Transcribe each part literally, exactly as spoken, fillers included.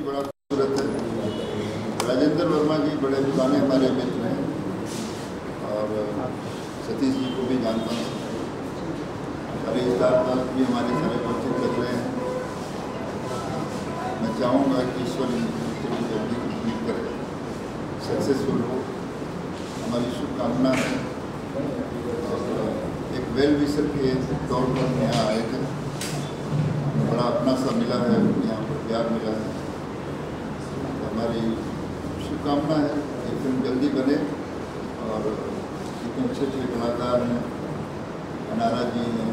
बड़ा खूबसूरत है। राजेंद्र वर्मा जी बड़े पुराने हमारे मित्र हैं और सतीश जी को भी जानता हूँ। सारे स्टार कास्ट भी हमारे सारे परिचित लग रहे हैं। मैं चाहूँगा कि ईश्वर इनको जल्दी कंप्लीट करे, सक्सेसफुल हो, हमारी शुभकामना है। और एक वेल विशर के तौर पर यहाँ आए थे, बड़ा अपना सा मिला है, यहाँ पर प्यार मिला है। हमारी शुभकामना है कि फिल्म जल्दी बने और इतने अच्छे अच्छे कलाकार हैं, अनारा जी हैं,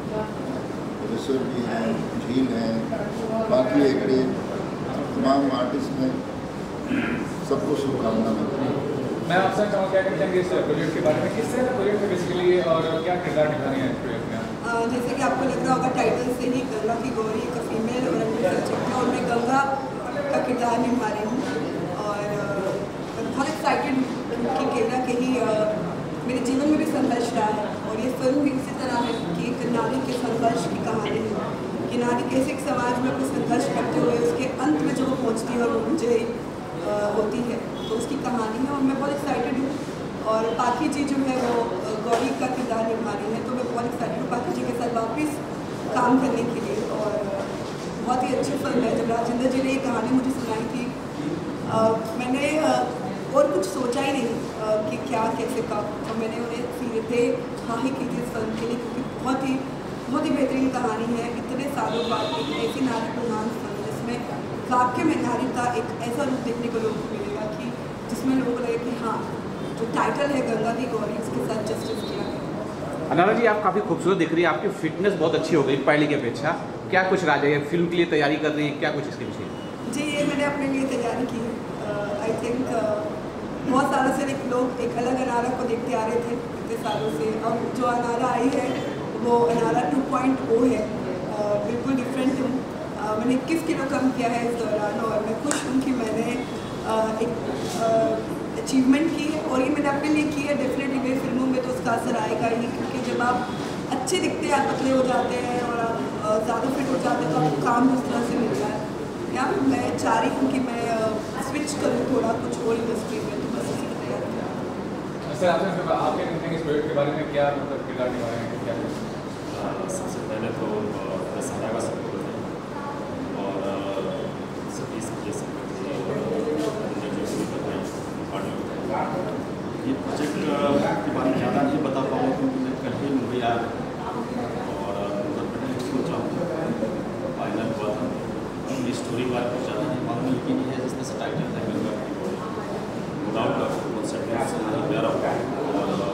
ऋषभ जी हैं, झील हैं, बाकी एकड़े तमाम आर्टिस्ट हैं, सबको शुभकामना है। मैं आपसे चाहूँ क्या कहते हैं इस प्रोजेक्ट के बारे में, किस तरह का प्रोजेक्ट है बेसिकली और क्या किरदार निभानी है इस प्रोजेक्ट में? जैसे कि आपको लग रहा होगा टाइटल से ही, गंगा की गौरी एक फीमेल और मैं गंगा का किरदार निभा रही हूँ। और बहुत एक्साइटेड कि केरला के ही मेरे जीवन में भी संघर्ष रहा है और ये फिल्म भी इसी तरह है कि एक नारी के संघर्ष की कहानी है कि नारी कैसे एक समाज में अपने संघर्ष करते हुए उसके अंत में जो वो पहुँचती है और वो मुझे होती है, तो उसकी कहानी है और मैं बहुत एक्साइटेड हूँ। और पाखी जी जो है वो गौरी का किरदार निभा रही है, तो मैं बहुत एक्साइटेड हूँ पाखी जी के साथ वापस काम करने के लिए। और बहुत ही अच्छी फिल्म है। जब राजेंद्र जी ने ये कहानी मुझे सुनाई थी, आ, मैंने आ, और कुछ सोचा ही नहीं आ, कि क्या कैसे कब, तो मैंने उन्हें सीधे हाँ ही की थी इस फिल्म के लिए, क्योंकि बहुत ही बहुत ही बेहतरीन कहानी है। इतने सालों बाद एक ऐसी नारी प्रधान फिल्म जिसमें वाक्य में नारी का एक ऐसा रूप देखने को लोगों को मिलेगा कि जिसमें लोगों को लगे कि हाँ, जो टाइटल है गंगा की गौरी, उसके साथ जस्टिस किया है। अनारा जी, आप काफ़ी खूबसूरत दिख रही है, आपकी फिटनेस बहुत अच्छी हो गई पहले की अपेक्षा। क्या कुछ राज है, फिल्म के लिए तैयारी कर रही है, क्या कुछ इसके पीछे? जी, ये मैंने अपने लिए तैयारी की है। आई थिंक बहुत सालों से एक लोग एक अलग अनारा को देखते आ रहे थे इतने सालों से, अब जो अनारा आई है वो अनारा टू पॉइंट ओ है। uh, बिल्कुल डिफरेंट हूँ। uh, मैंने इक्कीस किलो कम किया है इस दौरान और मैं खुश हूँ कि मैंने uh, एक अचीवमेंट की है और ये मैंने अपने लिए की है। डेफिनेटली मेरी फिल्मों में तो उसका असर आएगा ही, क्योंकि जब आप अच्छे दिखते हैं, आप पतले हो जाते हैं और आप ज़्यादा फिट हो जाते हैं तो आपको काम उस तरह से मिलता है। या मैं चाह रही हूँ कि मैं स्विच करूँ थोड़ा कुछ और इंडस्ट्री में, तो बस इसी की तैयारी कर। सर, आपसे आप क्या कहते हैं इस प्रोजेक्ट के बारे में, क्या मतलब किरदार निभा रहे हैं, क्या? सबसे पहले तो दशहरा का सपोर्ट है और सतीश जी संगत जी ये प्रोजेक्ट के बारे में ज़्यादा नहीं बता पाऊँ क्योंकि मैं कल ही मूवी आया और सोचा फाइनल हुआ था। स्टोरी बारे में ज़्यादा नहीं मालूम, लेकिन ये जिस तरह से टाइटल है गंगा की गौरी, नो डाउट आपको कॉन्सेप्ट से प्यारा होगा और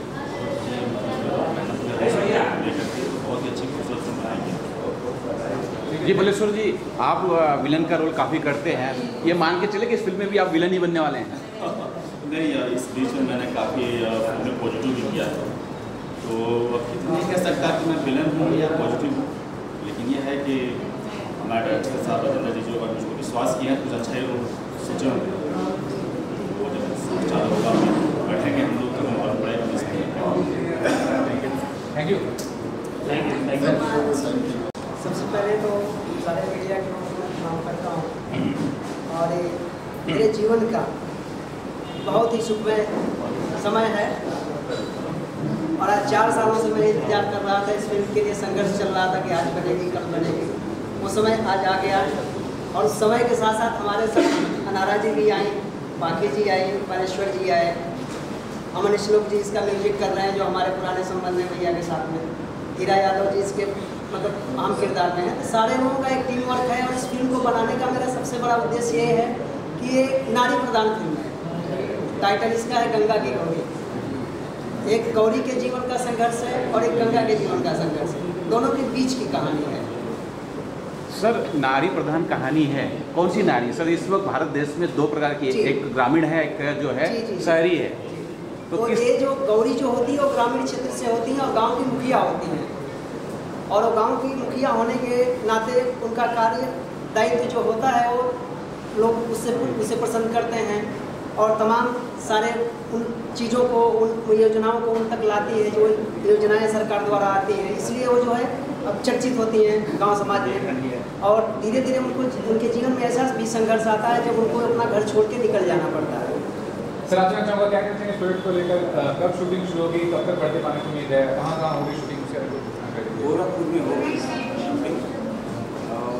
बहुत ही अच्छी खूबसूरत फिल्म बनाई। जी बलेश्वर जी, आप विलन का रोल काफ़ी करते हैं, ये मान के चले कि इस फिल्म में भी आप विलन ही बनने वाले हैं? नहीं, इस बीच में मैंने काफ़ी फिल्में पॉजिटिव भी किया है, तो अब नहीं कह सकता कि मैं विलन हूँ या पॉजिटिव हूँ, लेकिन ये है कि हमारे डायरेक्टर साहब राजेंद्र जी जो मुझको विश्वास किया है कुछ अच्छा ही लोग सोचे होंगे, वो जब चालू होगा बैठेंगे हम लोग तो और पड़ेगा। Thank you. Thank you. सबसे पहले तो सारे मीडिया के नाम करता हूँ और ये मेरे जीवन का बहुत ही सुखमय समय है और आज चार सालों से मैं इंतजार कर रहा था। इस फिल्म के लिए संघर्ष चल रहा था कि आज बनेगी कल बनेगी, वो समय आज आ गया और उस समय के साथ साथ हमारे साथ अनारा जी भी आई, बाकी जी आए, पानेश्वर जी आए, अमन श्लोक जी इसका म्यूजिक कर रहे हैं जो हमारे पुराने संबंध हैं भैया के साथ में, हीरा यादव जी इसके मतलब अहम किरदार में है। सारे लोगों का एक टीम वर्क है और इस फिल्म को बनाने का मेरा सबसे बड़ा उद्देश्य ये है कि ये नारी प्रधान फिल्म है। टाइटल इसका है गंगा की गौरी। एक गौरी के जीवन का संघर्ष है और एक गंगा के जीवन का संघर्ष है, दोनों के बीच की कहानी है। सर, नारी प्रधान कहानी है, कौन सी नारी? सर, इस वक्त भारत देश में दो प्रकार की, एक ग्रामीण है, एक जो है शहरी है। तो, तो ये जो गौरी जो होती है वो ग्रामीण क्षेत्र से होती है और गांव की मुखिया होती हैं और वो गांव की मुखिया होने के नाते उनका कार्य दायित्व जो होता है वो लोग उससे उसे पसंद करते हैं और तमाम सारे उन चीज़ों को, उन योजनाओं को उन तक लाती है जो योजनाएं सरकार द्वारा आती हैं। इसलिए वो जो है अब चर्चित होती हैं गांव समाज में, और धीरे धीरे उनको उनके जीवन में ऐसा भी संघर्ष आता है जब उनको अपना घर छोड़ के निकल जाना पड़ता है। सर आप चाहूँगा क्या कहते हैं इस प्रोजेक्ट को लेकर, कब शूटिंग शुरू होगी, कब तक पर्दे पाने की उम्मीद है, कहाँ कहाँ होगी शूटिंग, उसके बारे में? गोरखपुर में होगी शूटिंग और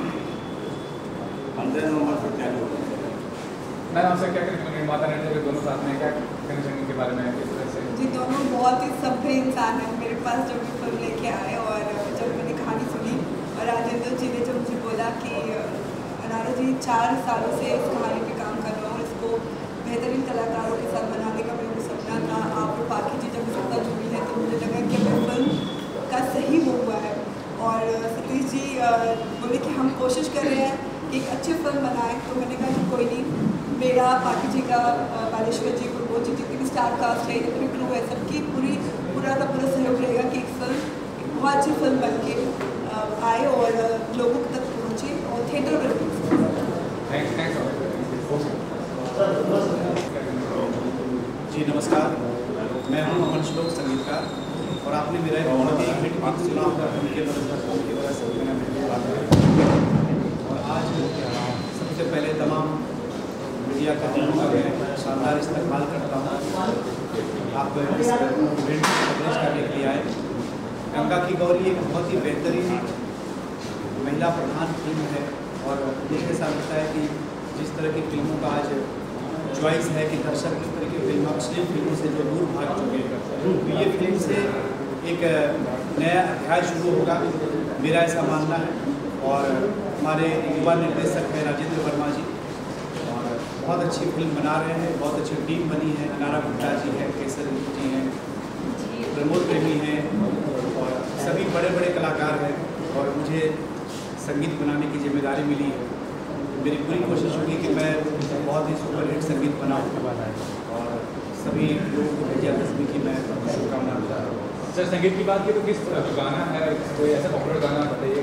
पंद्रह नवंबर से चालू होगी। मैं आपसे क्या कहना चाहूँगा, निर्माता निर्देशक दोनों साथ में, क्या कहना चाहेंगे इनके बारे में, किस तरह से? जी, दोनों बहुत ही सभ्य इंसान हैं। मेरे पास जब भी फिल्म लेके आए और जब मैंने कहानी सुनी और राजेंद्र जी ने जब मुझे बोला कि अनारा जी चार सालों से इस कहानी पे काम कर रहा हूँ, इसको बेहतरीन कलाकारों के साथ बनाने का मेरा सपना था, आप और बाकी जी जब इसका जुड़ी है तो मुझे लगा कि मैं फिल्म का सही वो हुआ है। और सतीश जी बोले कि हम कोशिश कर रहे हैं कि एक अच्छी फिल्म बनाएं, तो मैंने कहा कि कोई नहीं, मेरा पाठी जी का, बालेश्वर जी, गुरबोध जी, जितनी भी स्टार कास्ट है, जितनी क्रू है, सबकी पूरी पूरा का पूरा सहयोग रहेगा कि एक फिल्म एक बहुत अच्छी फिल्म बन के आए और लोगों तक पहुँचे और थिएटर में जी नमस्कार, मैं हूं अमन श्लोक, संगीतकार, और आपने मेरा एक बहुत ही हिट गीत सुना होगा उनके वजह से मैंने बात करी। और आज सबसे पहले तमाम मीडिया कर्मियों का मैं शानदार इस्तेमाल करता हूँ। आप इस इवेंट को कवरेज करने के लिए आए। गंगा की गौरी एक बहुत ही बेहतरीन महिला प्रधान फिल्म है, और मुझे ऐसा लगता है कि जिस तरह की फिल्मों का आज चॉइस है कि दर्शक किस तरह की फिल्म अश्लील फिल्मों से जो दूर भाग चुके हैं, तो ये फिल्म से एक नया अध्याय शुरू होगा, मेरा ऐसा मानना है। और हमारे युवा निर्देशक हैं राजेंद्र वर्मा जी, और बहुत अच्छी फिल्म बना रहे हैं, बहुत अच्छी टीम बनी है। अनारा गुप्ता जी हैं, केसर जी हैं, प्रमोद प्रेमी हैं, और सभी बड़े बड़े कलाकार हैं, और मुझे संगीत बनाने की जिम्मेदारी मिली है। मेरी पूरी कोशिश होगी कि मैं बहुत ही सुपरहिट संगीत बनाऊँ और सभी लोगों को विजयादशमी की मैं शुभकामनाएं बता रहा हूँ। सर संगीत की बात की तो किस गाना है, कोई ऐसा पॉपुलर गाना बताइए।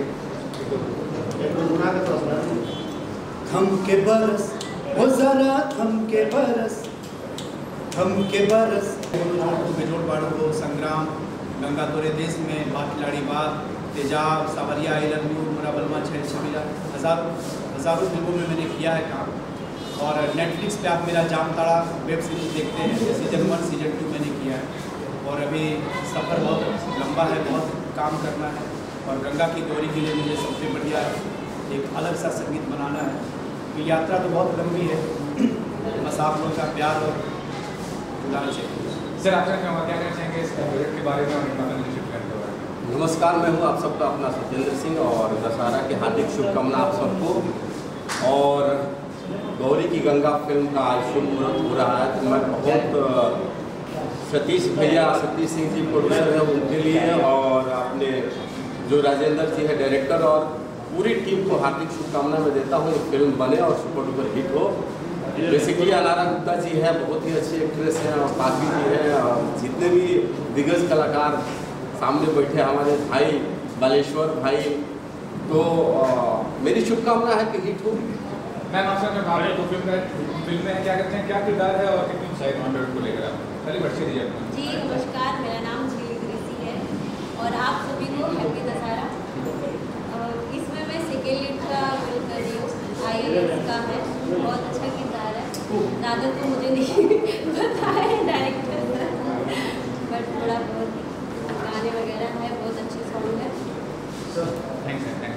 थम के बरस वो जरा थम के बरस, थम के बरस बेजोड़ बाड़ो को संग्राम, गंगा तोरे देश में, बात खिलाड़ी बात, तेजाब, सावरिया, इलनू, मुरा बलमा, छेड़ छबीला, हज़ारों हज़ारों फिल्मों में मैंने किया है काम। और नेटफ्लिक्स पे आप मेरा जामताड़ा वेब सीरीज देखते हैं, सीजन वन सीजन टू मैंने किया है। और अभी सफ़र बहुत लंबा है, बहुत काम करना है, और गंगा की गौरी के लिए मुझे सबसे बढ़िया एक अलग सा संगीत बनाना है। तो यात्रा तो बहुत लंबी है, बस आप लोगों का प्यार और दुलार चाहिए। सर आप क्या कहना चाहेंगे इस प्रोजेक्ट के बारे में और निर्माता निर्देशक के बारे में? नमस्कार, मैं हूं आप सबका अपना सत्येंद्र सिंह, और दशहरा की हार्दिक शुभकामना आप सबको। और गौरी की गंगा फिल्म का आज शुभ मुहूर्त हो रहा है, तो मैं बहुत सतीश भैया, सतीश सिंह जी प्रोड्यूसर हैं, उनके लिए, और अपने जो राजेंद्र जी है डायरेक्टर, और पूरी टीम को हार्दिक शुभकामना मैं देता हूँ। फिल्म बने और सुपर डुपर हिट हो। बेसिकली अनारा गुप्ता जी है, बहुत ही अच्छी एक्ट्रेस हैं, और काफी जी है, और जितने भी दिग्गज कलाकार सामने बैठे हमारे भाई बालेश्वर भाई, तो आ, मेरी शुभकामना है कि हिट हो। मैम आपसे मैं तो फिल्म का फिल्म में क्या करते हैं, क्या किरदार है और कितनी उत्साहित हैं को लेकर आप पहले बच्चे दीजिए अपना। जी नमस्कार, मेरा नाम झीली ग्रेसी है, और आप सभी को हैप्पी दशहरा। इसमें मैं सेकेंड लीड का रोल कर रही हूँ, आई ए एस का है, बहुत अच्छा किरदार है। ज़्यादा तो मुझे नहीं पता है डायरेक्टर, बट थोड़ा बहुत गाने वगैरह है, बहुत अच्छे सॉन्ग है। थैंक्स थैंक्स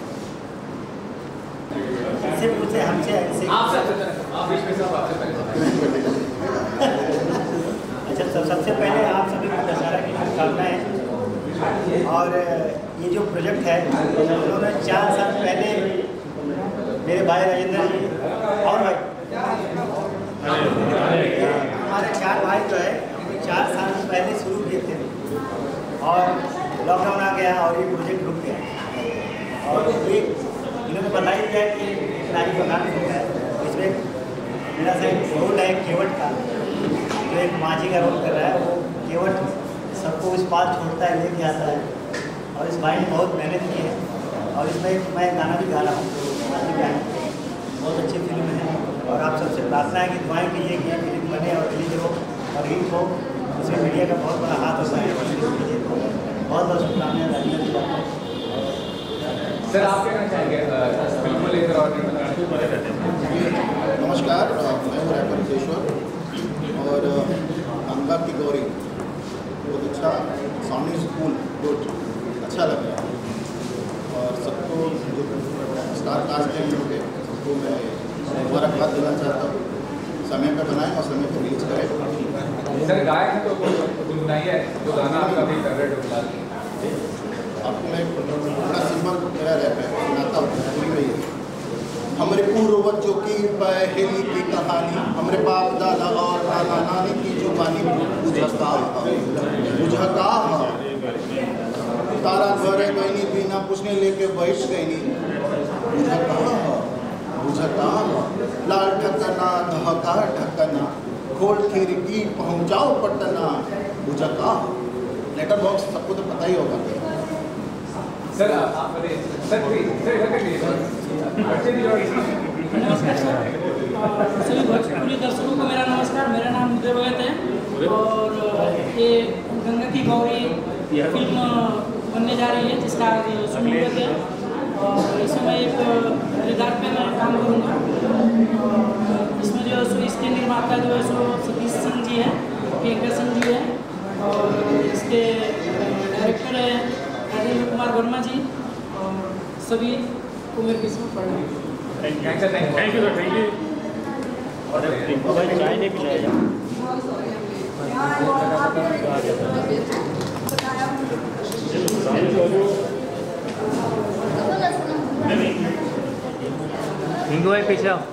से पूछे हमसे ऐसे आपसे आप बीच में सब आपसे पहले अच्छा, सब सबसे पहले आप सभी को दशहरा की शुभकामनाएं। और ये जो प्रोजेक्ट है, उन्होंने चार साल पहले मेरे भाई राजेंद्र जी और हमारे चार भाई जो है चार साल पहले शुरू किए थे, और लॉकडाउन आ गया और ये प्रोजेक्ट रुक गया। और ये इन्होंने बता ही दिया कि नारी प्रधान होता है, इसमें मेरा सा एक रोल है केवट का, जो एक माझी का रोल कर रहा है। वो केवट सबको उस पार छोड़ता है, लेके आता है, और इस भाई ने बहुत मेहनत की है। और इसमें मैं गाना भी गा रहा हूँ, बहुत अच्छी फिल्म है। और आप सबसे प्रार्थना है कि दुआएं कीजिए कि ये फिल्म बने और रिलीज हो और हिट हो। उसमें मीडिया का बहुत बड़ा हाथ होता है बहुत बहुत शुभकामनाएं राजेंद्र। सर आप क्या कहना चाहेंगे फिल्म को लेकर और नमस्कार, मैं हूँ रैपर केशवर और गंगा की गौरी बहुत अच्छा साउंडिंग स्कूल गुड अच्छा लग रहा है और सबको जो स्टार कास्ट के लोग हैं सबको मैं मुबारकबाद देना चाहता हूँ। समय पर बनाएं और समय पर रिलीज करें। सर गायक है तो गुनगुनाइए जो गाना आपका भी फेवरेट हो फिलहाल। आपको मैं बड़ा सिंपल मेरा रैप है सुनाता हूँ पूरी में ये। हमारे पूर्वजों की पहली की कहानी, हमारे बाप दादा और नाना नानी की जो बानी बुझका बुझका तारा घरे गई बिना पूछने लेके बैठ गई बुझका बुझका लाल ठकना धका ठकना खोल खिड़की पहुँचाओ पटना बुझका। लेटर बॉक्स सबको तो पता ही होगा। सर आप सर नमस्कार सर, सभी भोजपुरी दर्शकों को मेरा नमस्कार। मेरा नाम उदय भगत है और ये गंगा की गौरी फिल्म बनने जा रही है जिसका आज शुरुआत है और इसमें मैं एक किरदार पे मैं काम करूँगा। इसमें जो सो इसके निर्माता जो है सो सतीश सिंह जी है, प्रियंका सिंह जी है और इसके डायरेक्टर है राजेंद्र कुमार वर्मा जी और सभी को मेरे किस्म पढ़ thank you sir, thank you sir, thank you. और भाई चाय नहीं पिलाया हिंगू भाई पीछे आओ।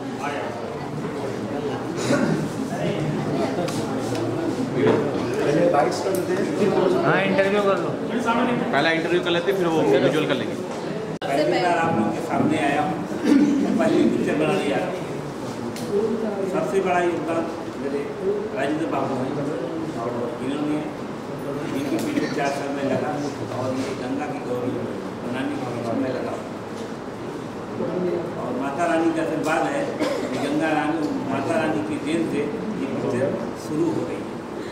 हाँ इंटरव्यू कर लो, पहला इंटरव्यू कर लेते फिर वो विजुअल कर लेंगे। पहली बार आप लोग के सामने आया हूँ, पहली पिक्चर बना लिया। सबसे बड़ा योगदान मेरे राजेंद्र बाबू हैं और इन्होंने इनकी पीछे चार साल में लगा और ये गंगा की गौरी बनाने में समय लगा और माता रानी का आशीर्वाद है कि गंगा रानी माता रानी की देन से ये पिक्चर शुरू हो गई है।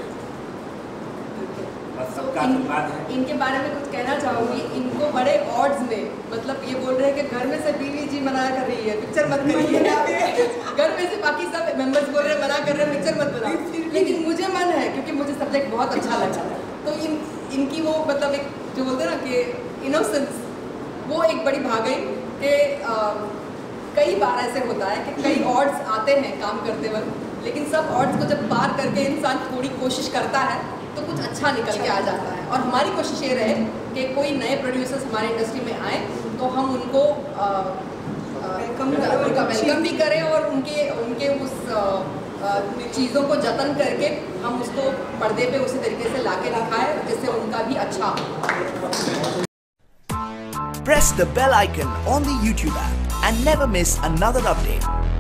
सबका आशीर्वाद है। इनके बारे में कुछ कहना चाहूँगी। इनको बड़े ऑड्स में मतलब ये बोल रहे हैं कि घर में से बीवी जी मना कर रही है पिक्चर मत करिए, घर में से बाकी सब मेंबर्स बोल रहे हैं मना कर रहे हैं पिक्चर मत बनाओ, लेकिन मुझे मन है क्योंकि मुझे सब्जेक्ट बहुत अच्छा लगा। तो इन इनकी वो मतलब एक जो बोलते हैं ना कि इनोसेंस वो एक बड़ी भाग गई कि कई बार ऐसे होता है कि कई ऑड्स आते हैं काम करते वक्त, लेकिन सब ऑड्स को जब पार करके इंसान थोड़ी कोशिश करता है तो कुछ अच्छा निकल के आ जाता है। और हमारी कोशिश ये रहे कि कोई नए प्रोड्यूसर्स हमारी इंडस्ट्री में आए तो हम उनको वेलकम भी करें और उनके उनके उस चीज़ों को जतन करके हम उसको पर्दे पे उसी तरीके से लाके दिखाएं जिससे उनका भी अच्छा। Press the bell icon on the YouTube app and never miss another update.